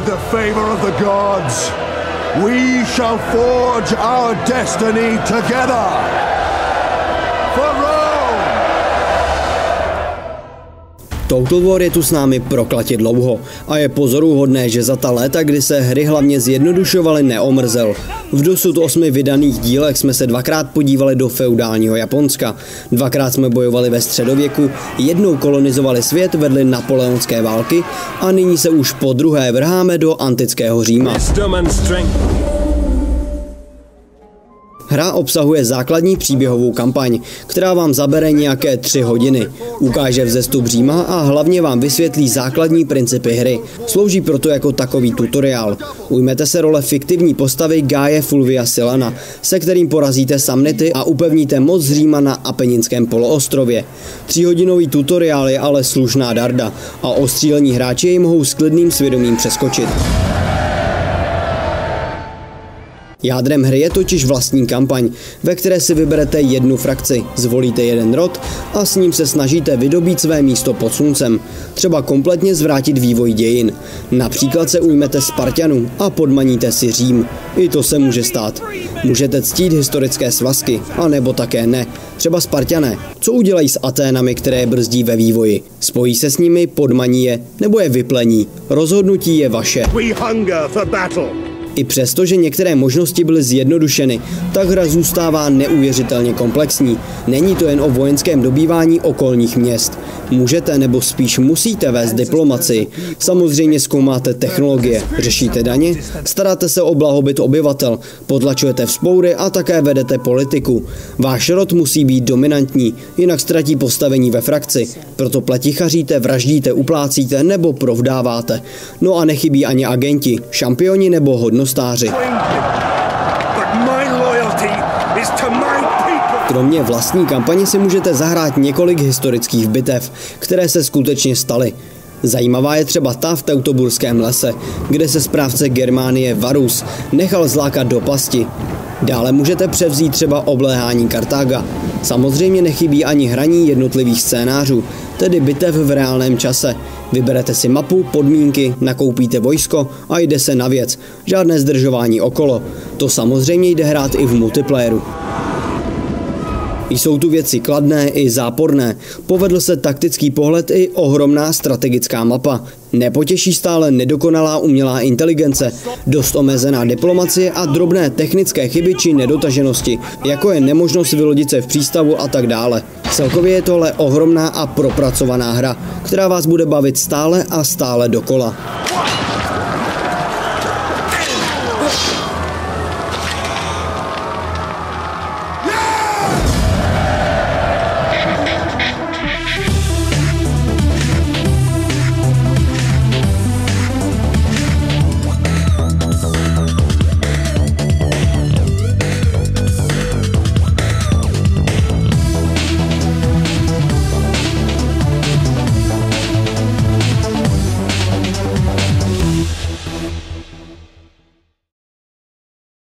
With the favor of the gods, we shall forge our destiny together. For Rome! Total War je tu s námi proklatě dlouho a je pozoruhodné, že za ta léta, kdy se hry hlavně zjednodušovaly, neomrzel. V dosud 8 vydaných dílech jsme se 2krát podívali do feudálního Japonska, 2krát jsme bojovali ve středověku, 1 kolonizovali svět, vedli napoleonské války a nyní se už po druhé vrháme do antického Říma. Hra obsahuje základní příběhovou kampaň, která vám zabere nějaké 3 hodiny. Ukáže vzestup Říma a hlavně vám vysvětlí základní principy hry. Slouží proto jako takový tutoriál. Ujmete se role fiktivní postavy Gaie Fulvia Silana, se kterým porazíte Samnity a upevníte moc Říma na Apeninském poloostrově. 3hodinový tutoriál je ale slušná darda a ostřílení hráči jej mohou s klidným svědomím přeskočit. Jádrem hry je totiž vlastní kampaň, ve které si vyberete 1 frakci, zvolíte 1 rod a s ním se snažíte vydobít své místo pod sluncem, třeba kompletně zvrátit vývoj dějin. Například se ujmete Spartanů a podmaníte si Řím. I to se může stát. Můžete ctít historické svazky, anebo také ne. Třeba Spartané. Co udělají s Aténami, které brzdí ve vývoji? Spojí se s nimi, podmaní je, nebo je vyplení? Rozhodnutí je vaše. I přesto, že některé možnosti byly zjednodušeny, tak hra zůstává neuvěřitelně komplexní. Není to jen o vojenském dobývání okolních měst. Můžete nebo spíš musíte vést diplomacii. Samozřejmě zkoumáte technologie, řešíte daně, staráte se o blahobyt obyvatel, potlačujete vzpoury a také vedete politiku. Váš rod musí být dominantní, jinak ztratí postavení ve frakci. Proto pletichaříte, vraždíte, uplácíte nebo provdáváte. No a nechybí ani agenti, šampioni nebo hodnostáři. Kromě vlastní kampaně si můžete zahrát několik historických bitev, které se skutečně staly. Zajímavá je třeba ta v Teutoburském lese, kde se správce Germánie Varus nechal zlákat do pasti. Dále můžete převzít třeba obléhání Kartága. Samozřejmě nechybí ani hraní jednotlivých scénářů, tedy bitev v reálném čase. Vyberete si mapu, podmínky, nakoupíte vojsko a jde se na věc. Žádné zdržování okolo. To samozřejmě jde hrát i v multiplayeru. Jsou tu věci kladné i záporné. Povedl se taktický pohled i ohromná strategická mapa. Nepotěší stále nedokonalá umělá inteligence, dost omezená diplomacie a drobné technické chyby či nedotaženosti, jako je nemožnost vylodit se v přístavu a tak dále. Celkově je tohle ohromná a propracovaná hra, která vás bude bavit stále a stále dokola.